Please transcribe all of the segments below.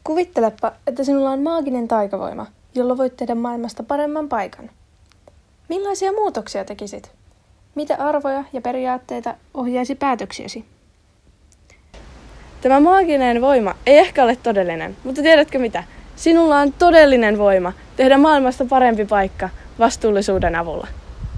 Kuvittelepa, että sinulla on maaginen taikavoima, jolla voit tehdä maailmasta paremman paikan. Millaisia muutoksia tekisit? Mitä arvoja ja periaatteita ohjaisi päätöksiäsi? Tämä maaginen voima ei ehkä ole todellinen, mutta tiedätkö mitä? Sinulla on todellinen voima tehdä maailmasta parempi paikka vastuullisuuden avulla.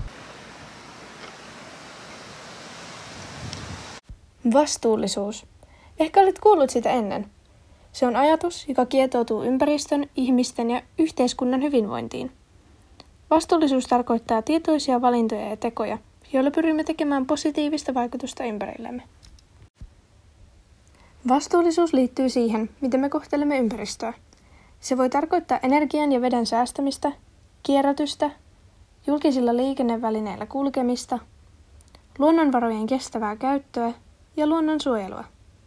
Vastuullisuus. Ehkä olet kuullut sitä ennen. Se on ajatus, joka kietoutuu ympäristön, ihmisten ja yhteiskunnan hyvinvointiin. Vastuullisuus tarkoittaa tietoisia valintoja ja tekoja, joilla pyrimme tekemään positiivista vaikutusta ympärillemme. Vastuullisuus liittyy siihen, miten me kohtelemme ympäristöä. Se voi tarkoittaa energian ja veden säästämistä, kierrätystä, julkisilla liikennevälineillä kulkemista, luonnonvarojen kestävää käyttöä ja luonnonsuojelua.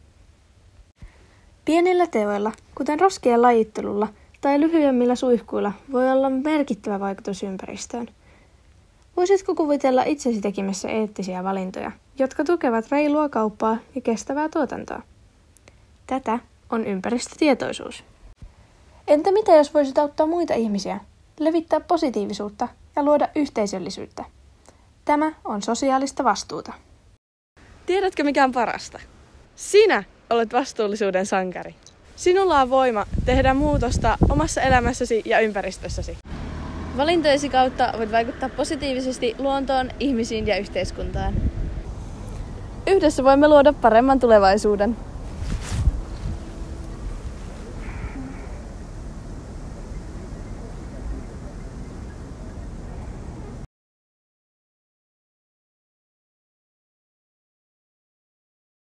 Pienillä teoilla, kuten roskien lajittelulla tai lyhyemmillä suihkuilla, voi olla merkittävä vaikutus ympäristöön. Voisitko kuvitella itsesi tekemässä eettisiä valintoja, jotka tukevat reilua kauppaa ja kestävää tuotantoa? Tätä on ympäristötietoisuus. Entä mitä jos voisit auttaa muita ihmisiä, levittää positiivisuutta ja luoda yhteisöllisyyttä? Tämä on sosiaalista vastuuta. Tiedätkö mikä on parasta? Sinä olet vastuullisuuden sankari. Sinulla on voima tehdä muutosta omassa elämässäsi ja ympäristössäsi. Valintojesi kautta voit vaikuttaa positiivisesti luontoon, ihmisiin ja yhteiskuntaan. Yhdessä voimme luoda paremman tulevaisuuden.